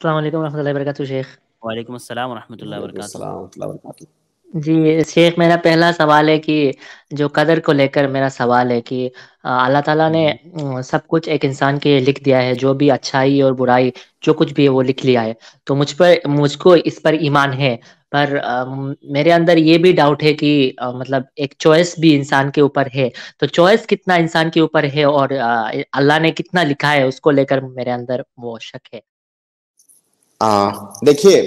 السلام علیکم ورحمۃ اللہ وبرکاتہ شیخ۔ وعلیکم السلام ورحمۃ اللہ وعلیکم وبرکاتہ۔ السلام ورحمۃ اللہ وبرکاتہ۔ جی شیخ، میرا پہلا سوال ہے کہ جو قدر کو لے کر میرا سوال ہے کہ اللہ تعالیٰ نے سب کچھ ایک انسان کے لکھ دیا ہے، جو بھی اچھائی اور برائی جو کچھ بھی ہے وہ لکھ لیا ہے، تو مجھ کو اس پر ایمان ہے، پر میرے اندر یہ بھی ڈاؤٹ ہے کہ مطلب ایک چوائس بھی انسان کے اوپر ہے، تو چوائس کتنا انسان کے اوپر ہے اور اللہ نے کتنا لکھا ہے، اس کو لے کر میرے اندر وہ شک ہے۔ دیکھیے،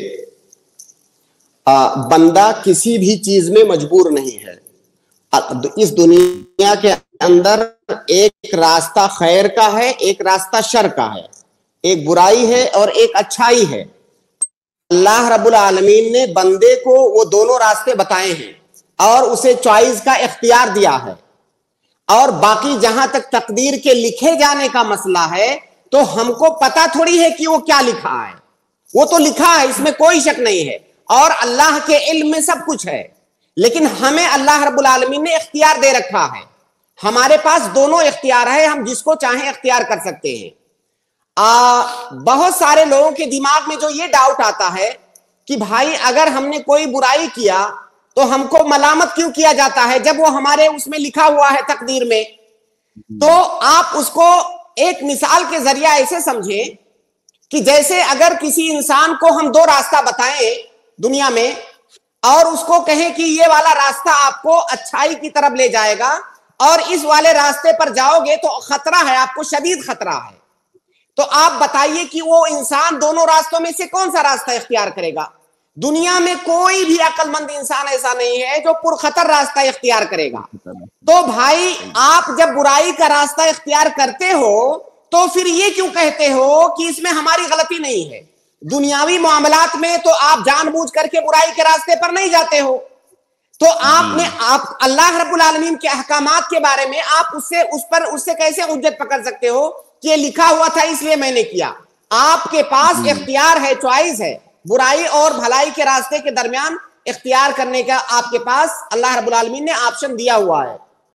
بندہ کسی بھی چیز میں مجبور نہیں ہے۔ اس دنیا کے اندر ایک راستہ خیر کا ہے، ایک راستہ شر کا ہے، ایک برائی ہے اور ایک اچھائی ہے۔ اللہ رب العالمین نے بندے کو وہ دونوں راستے بتائے ہیں اور اسے چوائس کا اختیار دیا ہے، اور باقی جہاں تک تقدیر کے لکھے جانے کا مسئلہ ہے تو ہم کو پتہ تھوڑی ہے کہ وہ کیا لکھا ہے، وہ تو لکھا ہے، اس میں کوئی شک نہیں ہے، اور اللہ کے علم میں سب کچھ ہے، لیکن ہمیں اللہ رب العالمین نے اختیار دے رکھا ہے۔ ہمارے پاس دونوں اختیار ہے، ہم جس کو چاہیں اختیار کر سکتے ہیں۔ بہت سارے لوگوں کے دماغ میں جو یہ ڈاؤٹ آتا ہے کہ بھائی اگر ہم نے کوئی برائی کیا تو ہم کو ملامت کیوں کیا جاتا ہے جب وہ ہمارے اس میں لکھا ہوا ہے تقدیر میں؟ تو آپ اس کو ایک مثال کے ذریعہ ایسے سمجھیں کہ جیسے اگر کسی انسان کو ہم دو راستہ بتائیں دنیا میں اور اس کو کہیں کہ یہ والا راستہ آپ کو اچھائی کی طرف لے جائے گا اور اس والے راستے پر جاؤ گے تو خطرہ ہے، آپ کو شدید خطرہ ہے، تو آپ بتائیے کہ وہ انسان دونوں راستوں میں سے کون سا راستہ اختیار کرے گا؟ دنیا میں کوئی بھی عقل مند انسان ایسا نہیں ہے جو پرخطر راستہ اختیار کرے گا۔ تو بھائی آپ جب برائی کا راستہ اختیار کرتے ہو تو پھر یہ کیوں کہتے ہو کہ اس میں ہماری غلطی نہیں ہے؟ دنیاوی معاملات میں تو آپ جان بوجھ کر کے برائی کے راستے پر نہیں جاتے ہو، تو آپ اللہ رب العالمین کے احکامات کے بارے میں آپ اس سے کیسے حجت پکڑ سکتے ہو کہ یہ لکھا ہوا تھا اس لیے میں نے کیا؟ آپ کے پاس اختیار ہے، چوائس ہے، برائی اور بھلائی کے راستے کے درمیان اختیار کرنے کا آپ کے پاس اللہ رب العالمین نے آپشن دیا ہوا ہے۔